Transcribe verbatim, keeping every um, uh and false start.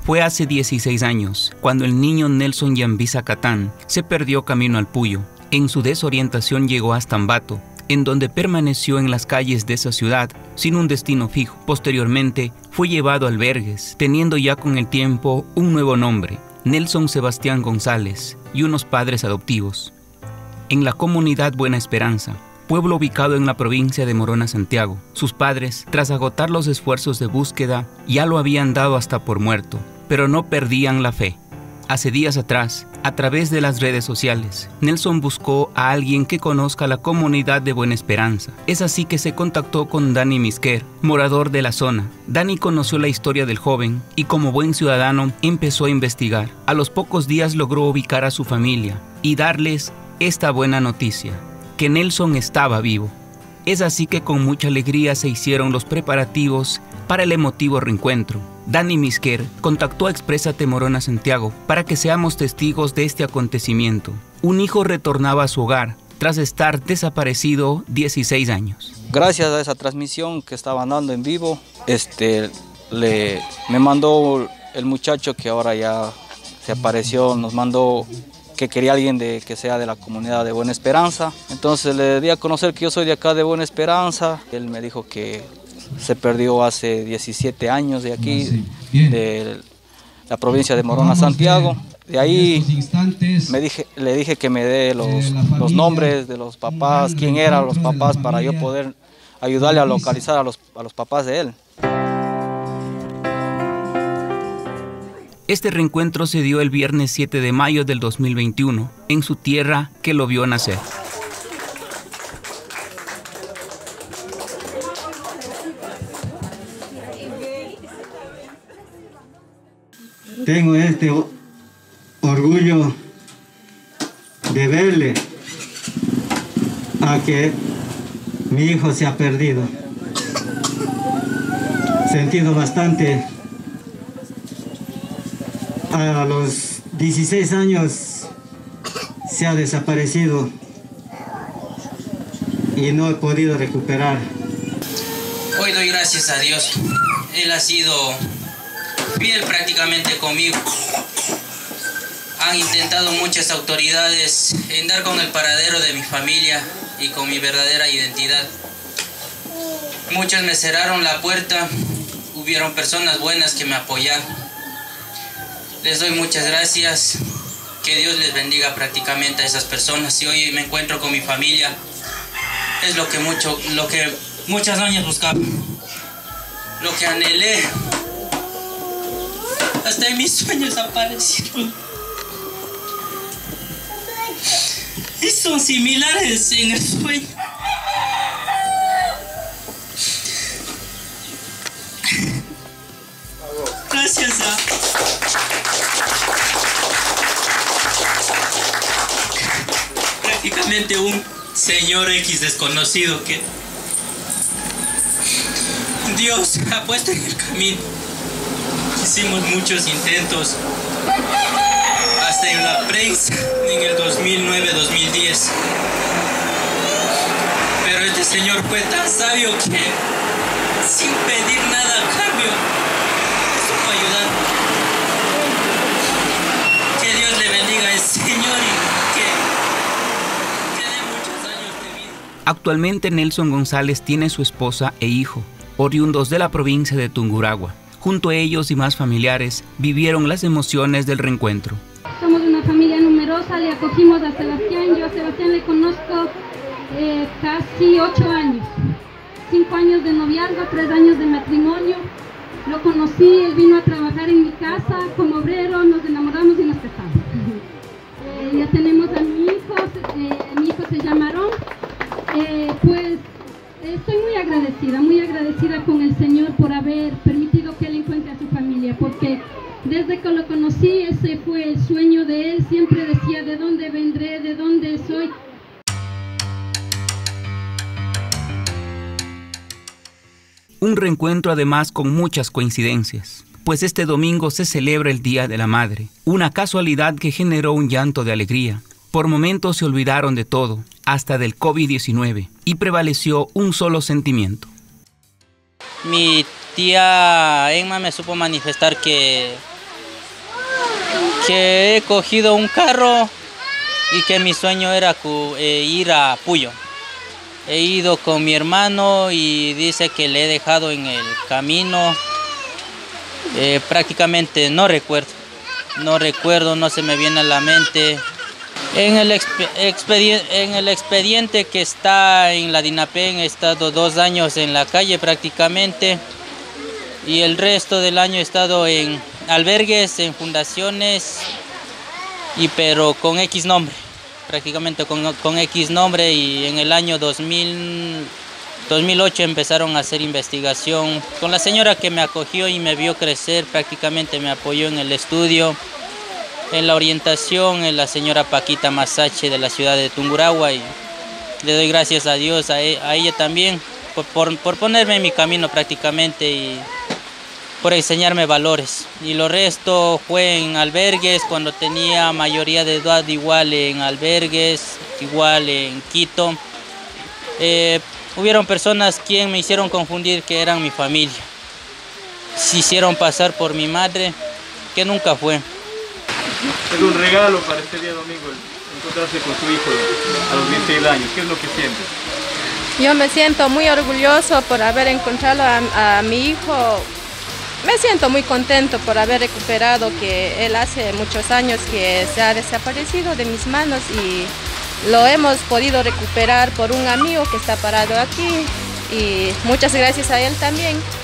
Fue hace dieciséis años, cuando el niño Nelson Yambisa Catán se perdió camino al Puyo. En su desorientación llegó hasta Ambato, en donde permaneció en las calles de esa ciudad sin un destino fijo. Posteriormente fue llevado a albergues, teniendo ya con el tiempo un nuevo nombre, Nelson Sebastián González, y unos padres adoptivos. En la comunidad Buena Esperanza, pueblo ubicado en la provincia de Morona, Santiago, sus padres, tras agotar los esfuerzos de búsqueda, ya lo habían dado hasta por muerto, pero no perdían la fe. Hace días atrás, a través de las redes sociales, Nelson buscó a alguien que conozca la comunidad de Buena Esperanza. Es así que se contactó con Dani Misquer, morador de la zona. Dani conoció la historia del joven y como buen ciudadano empezó a investigar. A los pocos días logró ubicar a su familia y darles esta buena noticia, que Nelson estaba vivo. Es así que con mucha alegría se hicieron los preparativos para el emotivo reencuentro. Dani Misquer contactó a Exprésate Morona Santiago para que seamos testigos de este acontecimiento. Un hijo retornaba a su hogar tras estar desaparecido dieciséis años. Gracias a esa transmisión que estaban dando en vivo, este, le, me mandó el muchacho que ahora ya se apareció, nos mandó que quería alguien de, que sea de la comunidad de Buena Esperanza. Entonces le di a conocer que yo soy de acá de Buena Esperanza. Él me dijo que se perdió hace diecisiete años de aquí, de la provincia de Morona, Santiago. De ahí me dije, le dije que me dé los, los nombres de los papás, quién eran los papás, para yo poder ayudarle a localizar a los, a los papás de él. Este reencuentro se dio el viernes siete de mayo del dos mil veintiuno, en su tierra que lo vio nacer. Tengo este orgullo de verle a que mi hijo se ha perdido. Sentido bastante. A los dieciséis años se ha desaparecido y no he podido recuperar. Hoy doy gracias a Dios. Él ha sido fiel prácticamente conmigo. Han intentado muchas autoridades en dar con el paradero de mi familia y con mi verdadera identidad. Muchos me cerraron la puerta, hubieron personas buenas que me apoyaron. Les doy muchas gracias, que Dios les bendiga prácticamente a esas personas. Y hoy me encuentro con mi familia, es lo que, mucho, lo que muchas años buscaba, lo que anhelé. Hasta en mis sueños aparecieron. Y son similares en el sueño. Gracias a... prácticamente un señor X desconocido que Dios ha puesto en el camino. Hicimos muchos intentos, hasta en la prensa, en el dos mil nueve dos mil diez. Pero este señor fue tan sabio que, sin pedir nada a cambio, supo ayudar. Que Dios le bendiga a ese señor y que, que dé muchos años de vida. Actualmente Nelson González tiene su esposa e hijo, oriundos de la provincia de Tungurahua. Junto a ellos y más familiares vivieron las emociones del reencuentro. Somos una familia numerosa, le acogimos a Sebastián. Yo a Sebastián le conozco eh, casi ocho años. Cinco años de noviazgo, tres años de matrimonio. Lo conocí, él vino a trabajar en mi casa como obrero, nos enamoramos y nos casamos. eh, ya tenemos a mi hijo, eh, mi hijo se llama Aarón. Eh, pues estoy muy agradecida, muy agradecida con el Señor por haber permitido que él encuentre a su familia, porque desde que lo conocí ese fue el sueño de él. Siempre decía: ¿de dónde vendré? ¿De dónde soy? Un reencuentro además con muchas coincidencias, pues este domingo se celebra el Día de la Madre, una casualidad que generó un llanto de alegría. Por momentos se olvidaron de todo, hasta del COVID diecinueve, y prevaleció un solo sentimiento. Mi tía Emma me supo manifestar que Que he cogido un carro y que mi sueño era eh, ir a Puyo. He ido con mi hermano y dice que le he dejado en el camino. Eh, prácticamente no recuerdo, no recuerdo, no se me viene a la mente. En el, expediente, en el expediente que está en la DINAPEN he estado dos años en la calle prácticamente y el resto del año he estado en albergues, en fundaciones, y pero con X nombre, prácticamente con, con X nombre, y en el año dos mil, dos mil ocho empezaron a hacer investigación con la señora que me acogió y me vio crecer, prácticamente me apoyó en el estudio, en la orientación, en la señora Paquita Masache de la ciudad de Tungurahua, y le doy gracias a Dios, a, e, a ella también, por, por, por ponerme en mi camino prácticamente y por enseñarme valores. Y lo resto fue en albergues, cuando tenía mayoría de edad, igual en albergues, igual en Quito. Eh, hubieron personas quien me hicieron confundir que eran mi familia. Se hicieron pasar por mi madre, que nunca fue. Es un regalo para este día domingo encontrarse con su hijo a los dieciséis años. ¿Qué es lo que sientes? Yo me siento muy orgulloso por haber encontrado a, a mi hijo. Me siento muy contento por haber recuperado, que él hace muchos años que se ha desaparecido de mis manos y lo hemos podido recuperar por un amigo que está parado aquí, y muchas gracias a él también.